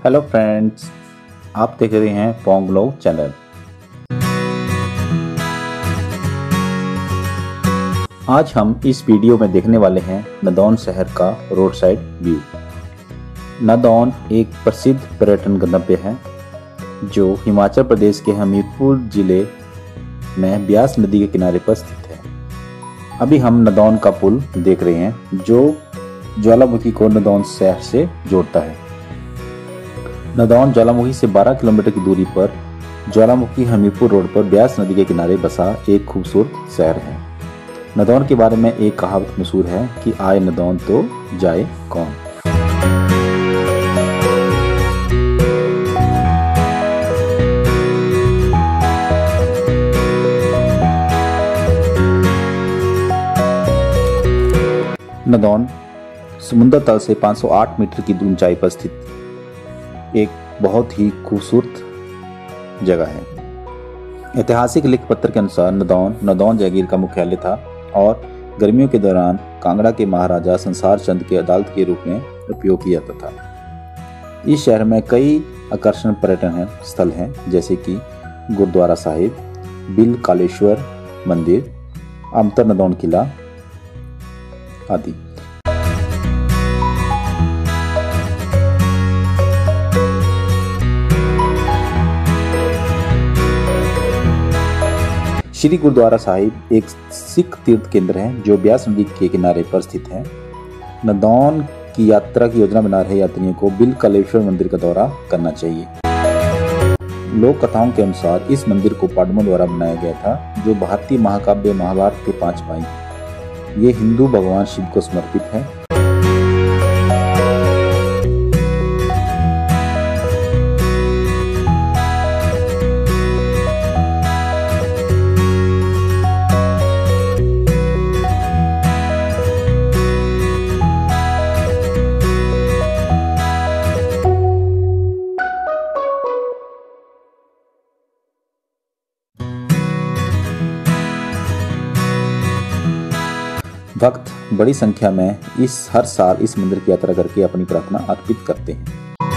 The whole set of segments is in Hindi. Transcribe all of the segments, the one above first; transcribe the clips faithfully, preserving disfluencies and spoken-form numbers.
हेलो फ्रेंड्स, आप देख रहे हैं folklore चैनल। आज हम इस वीडियो में देखने वाले हैं नदौन शहर का रोड साइड व्यू। नदौन एक प्रसिद्ध पर्यटन गंतव्य है जो हिमाचल प्रदेश के हमीरपुर जिले में ब्यास नदी के किनारे पर स्थित है। अभी हम नदौन का पुल देख रहे हैं जो ज्वालामुखी को नदौन शहर से जोड़ता है। नदौन ज्वालामुखी से बारह किलोमीटर की दूरी पर ज्वालामुखी हमीरपुर रोड पर ब्यास नदी के किनारे बसा एक खूबसूरत शहर है। नदौन के बारे में एक कहावत मशहूर है कि आए नदौन तो जाए कौन। नदौन समुद्र तल से पाँच सौ आठ मीटर की ऊंचाई पर स्थित एक बहुत ही खूबसूरत जगह है। ऐतिहासिक लिख पत्र के अनुसार नदौन नदाउन जागीर का मुख्यालय था और गर्मियों के दौरान कांगड़ा के महाराजा संसार चंद की अदालत के रूप में उपयोग किया जाता था। इस शहर में कई आकर्षण पर्यटन स्थल हैं जैसे कि गुरुद्वारा साहिब, बिल-कालेश्वर मंदिर, अमतर-नदाउन किला आदि। श्री गुरुद्वारा साहिब एक सिख तीर्थ केंद्र है जो ब्यास नदी के किनारे पर स्थित है। नदौन की यात्रा की योजना बना रहे यात्रियों को बिल-कलेश्वर मंदिर का दौरा करना चाहिए। लोक कथाओं के अनुसार इस मंदिर को पांडवों द्वारा बनाया गया था जो भारतीय महाकाव्य महाभारत के पांच भाई हैं। ये हिंदू भगवान शिव को समर्पित है। भक्त बड़ी संख्या में इस हर साल इस मंदिर की यात्रा करके अपनी प्रार्थना अर्पित करते हैं।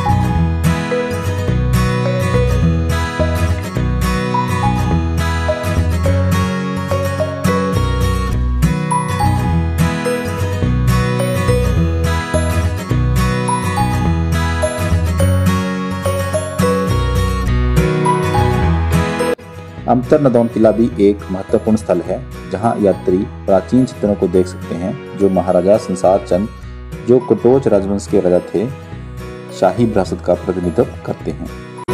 अमतर-नदाउन किला भी एक महत्वपूर्ण स्थल है जहां यात्री प्राचीन चित्रों को देख सकते हैं जो महाराजा संसार चंद, जो कटोच राजवंश के राजा थे, शाही विरासत का प्रतिनिधित्व करते हैं।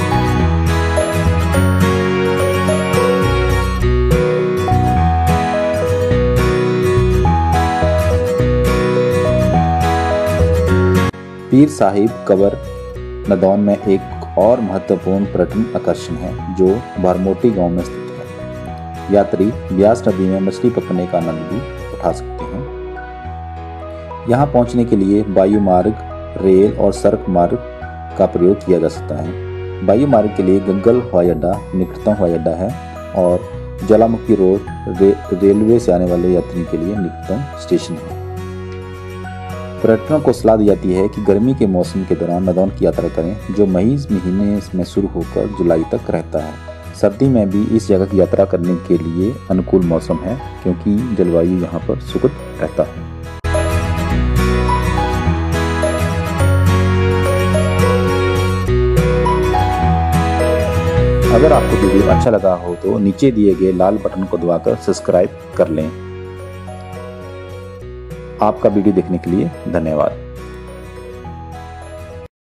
पीर साहिब कबर नदौन में एक और महत्वपूर्ण पर्यटन आकर्षण है जो भरमोटी गांव में स्थित है। यात्री ब्यास नदी में मछली पकड़ने का आनंद भी उठा सकते हैं। यहां पहुंचने के लिए वायु मार्ग, रेल और सड़क मार्ग का प्रयोग किया जा सकता है। वायु मार्ग के लिए गग्गल हवाई अड्डा निकटतम हवाई अड्डा है और ज्वालामुखी रोड रे, रेलवे से आने वाले यात्रियों के लिए निकटतम स्टेशन है। पर्यटकों को सलाह दी जाती है कि गर्मी के मौसम के दौरान नदौन की यात्रा करें जो मई महीने में शुरू होकर जुलाई तक रहता है। सर्दी में भी इस जगह की यात्रा करने के लिए अनुकूल मौसम है क्योंकि जलवायु यहाँ पर सुखद रहता है। अगर आपको वीडियो अच्छा लगा हो तो नीचे दिए गए लाल बटन को दबाकर सब्सक्राइब कर लें। आपका वीडियो देखने के लिए धन्यवाद।